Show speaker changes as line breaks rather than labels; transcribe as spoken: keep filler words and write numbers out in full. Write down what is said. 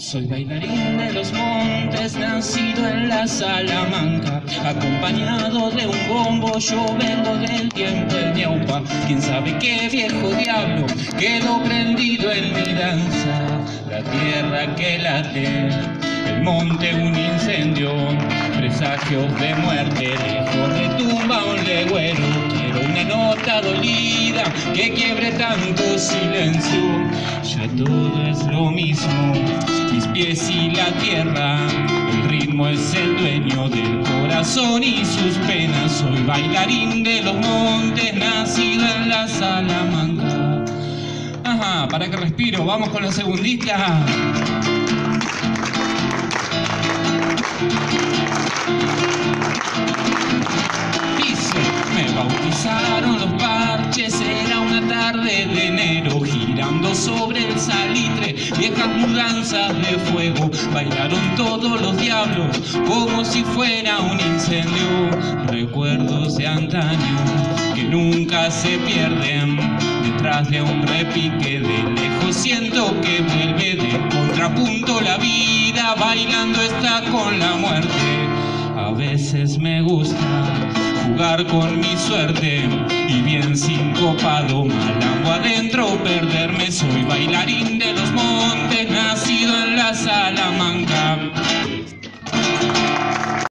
Soy bailarín de los montes, nacido en la Salamanca, acompañado de un bombo. Yo vengo del tiempo del Ñaupa. Quién sabe qué viejo diablo quedó prendido en mi danza. La tierra que late, el monte un incendio, presagios de muerte, lejos de tumba un legüero. Quiero una nota dolida que quiebre tanto silencio. Ya todo es lo mismo, mis pies y la tierra. El ritmo es el dueño del corazón y sus penas. Soy bailarín de los montes, nacido en la Salamanca. Ajá, para que respiro, vamos con la segundita. Dice, me bautizaron los parches, era una tarde de enero, girando sobre el salitre, viejas mudanzas de fuego, bailaron todos los diablos, como si fuera un incendio, recuerdos de antaño, que nunca se pierden, detrás de un repique de lejos siento que vuelve de contrapunto la vida, bailando está con la muerte. A veces me gusta jugar con mi suerte y bien sincopado, malambo adentro perderme. Soy bailarín de los montes, nacido en la Salamanca.